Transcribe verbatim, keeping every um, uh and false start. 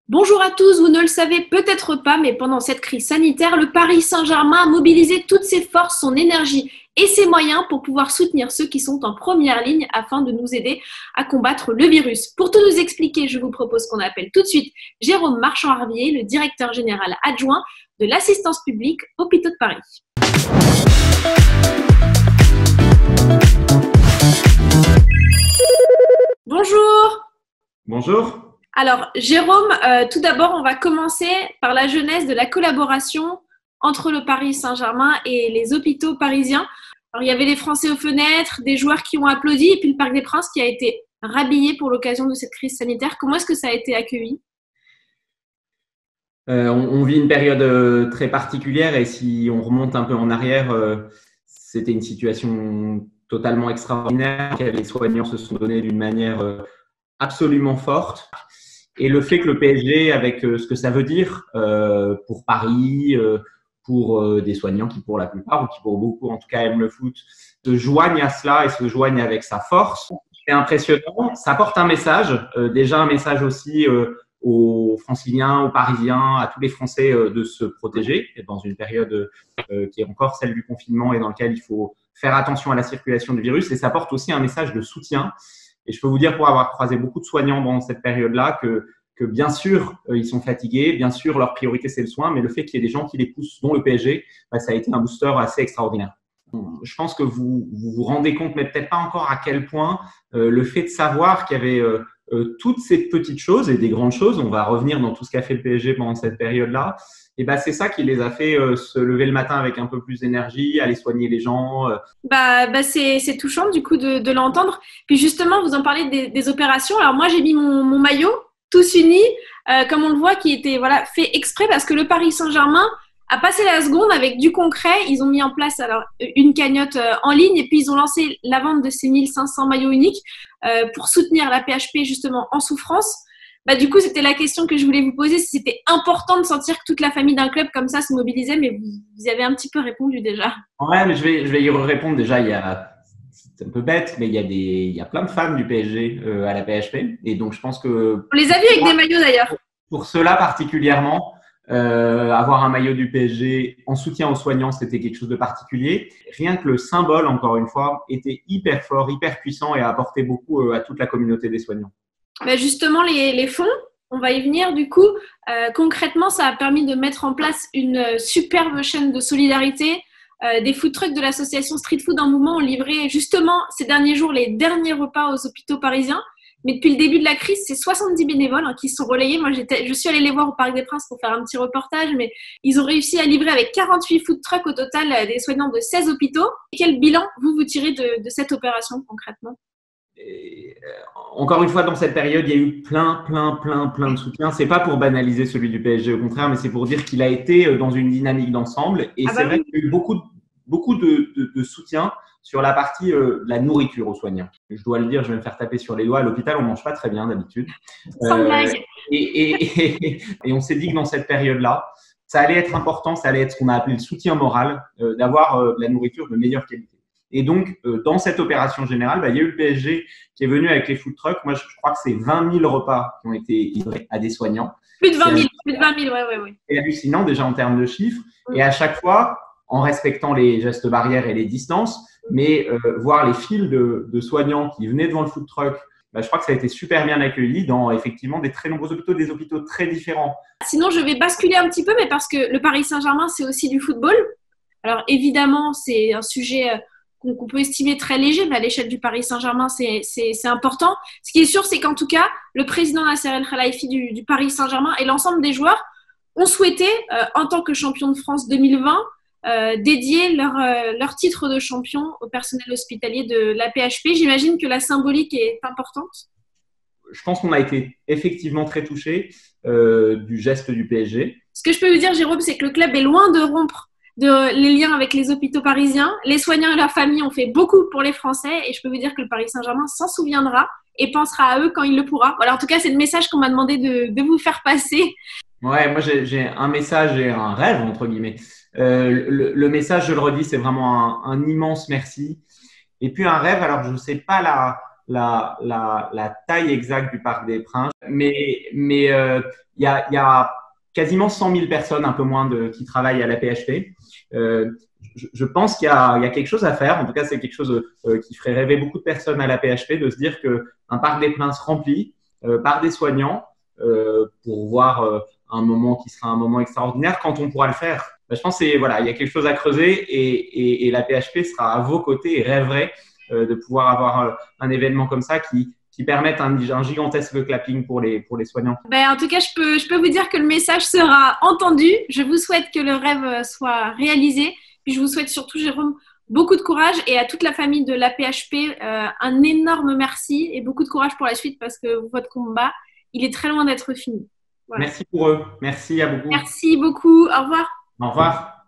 Bonjour à tous, vous ne le savez peut-être pas, mais pendant cette crise sanitaire, le Paris Saint-Germain a mobilisé toutes ses forces, son énergie et ses moyens pour pouvoir soutenir ceux qui sont en première ligne afin de nous aider à combattre le virus. Pour tout nous expliquer, je vous propose qu'on appelle tout de suite Jérôme Marchand-Harvier, le directeur général adjoint de l'assistance publique Hôpitaux de Paris. Bonjour. Bonjour. Alors, Jérôme, euh, tout d'abord, on va commencer par la genèse de la collaboration entre le Paris Saint-Germain et les hôpitaux parisiens. Alors, il y avait les Français aux fenêtres, des joueurs qui ont applaudi, et puis le Parc des Princes qui a été rhabillé pour l'occasion de cette crise sanitaire. Comment est-ce que ça a été accueilli ? Euh, on, on vit une période euh, très particulière et si on remonte un peu en arrière, euh, c'était une situation totalement extraordinaire. Les soignants se sont donnés d'une manière euh, absolument forte. Et le fait que le P S G, avec euh, ce que ça veut dire euh, pour Paris, euh, pour euh, des soignants qui pour la plupart, ou qui pour beaucoup en tout cas aiment le foot, se joignent à cela et se joignent avec sa force, c'est impressionnant. Ça porte un message, euh, déjà un message aussi euh, aux Franciliens, aux Parisiens, à tous les Français euh, de se protéger dans une période euh, qui est encore celle du confinement et dans laquelle il faut faire attention à la circulation du virus. Et ça porte aussi un message de soutien. Et je peux vous dire, pour avoir croisé beaucoup de soignants dans cette période-là, que, que bien sûr, euh, ils sont fatigués, bien sûr, leur priorité, c'est le soin, mais le fait qu'il y ait des gens qui les poussent, dont le P S G, bah, ça a été un booster assez extraordinaire. Je pense que vous vous, vous rendez compte, mais peut-être pas encore à quel point, euh, le fait de savoir qu'il y avait euh, euh, toutes ces petites choses et des grandes choses, on va revenir dans tout ce qu'a fait le P S G pendant cette période-là, et ben c'est ça qui les a fait euh, se lever le matin avec un peu plus d'énergie, aller soigner les gens. Euh. Bah, bah c'est, c'est touchant du coup de, de l'entendre. Puis justement, vous en parlez des, des opérations. Alors moi, j'ai mis mon, mon maillot tous unis, euh, comme on le voit, qui était voilà fait exprès parce que le Paris Saint-Germain a passé la seconde avec du concret. Ils ont mis en place alors une cagnotte euh, en ligne et puis ils ont lancé la vente de ces mille cinq cents maillots uniques euh, pour soutenir la P H P justement en souffrance. Bah, du coup, c'était la question que je voulais vous poser, si c'était important de sentir que toute la famille d'un club comme ça se mobilisait, mais vous, vous y avez un petit peu répondu déjà. Ouais, mais je vais, je vais y répondre. Déjà, il y a, c'est un peu bête, mais il y a des, il y a plein de fans du P S G euh, à la P H P. Et donc, je pense que On les a vus avec des maillots d'ailleurs. pour ceux-là particulièrement, euh, avoir un maillot du P S G en soutien aux soignants, c'était quelque chose de particulier. Rien que le symbole, encore une fois, était hyper fort, hyper puissant et a apporté beaucoup euh, à toute la communauté des soignants. Ben justement, les, les fonds, on va y venir du coup. Euh, concrètement, ça a permis de mettre en place une superbe chaîne de solidarité. Euh, des food trucks de l'association Street Food en Mouvement ont livré justement ces derniers jours les derniers repas aux hôpitaux parisiens. Mais depuis le début de la crise, c'est soixante-dix bénévoles hein, qui se sont relayés. Moi, j'étais, je suis allée les voir au Parc des Princes pour faire un petit reportage, mais ils ont réussi à livrer avec quarante-huit food trucks au total des soignants de seize hôpitaux. Et quel bilan vous vous tirez de, de cette opération concrètement ? Et, euh, encore une fois, dans cette période, il y a eu plein, plein, plein, plein de soutiens. C'est pas pour banaliser celui du P S G, au contraire, mais c'est pour dire qu'il a été dans une dynamique d'ensemble. Et ah c'est bah vrai oui. qu'il y a eu beaucoup, beaucoup de, de, de soutien sur la partie euh, de la nourriture aux soignants. Je dois le dire, je vais me faire taper sur les doigts. À l'hôpital, on mange pas très bien d'habitude. Sans euh, blague. Et, et, et, et on s'est dit que dans cette période-là, ça allait être important, ça allait être ce qu'on a appelé le soutien moral, euh, d'avoir euh, de la nourriture de meilleure qualité. Et donc, euh, dans cette opération générale, bah, il y a eu le P S G qui est venu avec les food trucks. Moi, je, je crois que c'est vingt mille repas qui ont été livrés à des soignants. Plus de vingt mille, plus de vingt mille, ouais, ouais, ouais. C'est hallucinant déjà en termes de chiffres. Mmh. Et à chaque fois, en respectant les gestes barrières et les distances, mais euh, voir les files de, de soignants qui venaient devant le food truck, bah, je crois que ça a été super bien accueilli dans effectivement des très nombreux hôpitaux, des hôpitaux très différents. Sinon, je vais basculer un petit peu, mais parce que le Paris Saint-Germain, c'est aussi du football. Alors évidemment, c'est un sujet qu'on peut estimer très léger, mais à l'échelle du Paris Saint-Germain, c'est, c'est, c'est important. Ce qui est sûr, c'est qu'en tout cas, le président Nasser El Khelaifi du, du Paris Saint-Germain et l'ensemble des joueurs ont souhaité, euh, en tant que champion de France deux mille vingt, euh, dédier leur, euh, leur titre de champion au personnel hospitalier de la P H P. J'imagine que la symbolique est importante. Je pense qu'on a été effectivement très touchés euh, du geste du P S G. Ce que je peux vous dire, Jérôme, c'est que le club est loin de rompre de les liens avec les hôpitaux parisiens. Les soignants et leurs familles ont fait beaucoup pour les Français et je peux vous dire que le Paris Saint-Germain s'en souviendra et pensera à eux quand il le pourra. Voilà, en tout cas, c'est le message qu'on m'a demandé de, de vous faire passer. Ouais, moi, j'ai, j'ai un message et un rêve, entre guillemets. Euh, le, le message, je le redis, c'est vraiment un, un immense merci. Et puis, un rêve, alors je ne sais pas la, la, la, la taille exacte du Parc des Princes, mais mais euh, il y a, il y a quasiment cent mille personnes, un peu moins, de, qui travaillent à la P H P. Euh, je, je pense qu'il y a, il y a quelque chose à faire. En tout cas, c'est quelque chose euh, qui ferait rêver beaucoup de personnes à la P H P, de se dire qu'un Parc des Princes rempli euh, par des soignants euh, pour voir euh, un moment qui sera un moment extraordinaire, quand on pourra le faire. Ben, je pense qu'il voilà, il y a quelque chose à creuser et, et, et la P H P sera à vos côtés et rêverait euh, de pouvoir avoir euh, un événement comme ça qui, qui permette un, un gigantesque clapping pour les, pour les soignants. Ben, en tout cas, je peux, je peux vous dire que le message sera entendu. Je vous souhaite que le rêve soit réalisé. Puis je vous souhaite surtout, Jérôme, beaucoup de courage et à toute la famille de l'A P H P, euh, un énorme merci et beaucoup de courage pour la suite parce que votre combat, il est très loin d'être fini. Voilà. Merci pour eux. Merci à beaucoup. Merci beaucoup. Au revoir. Au revoir.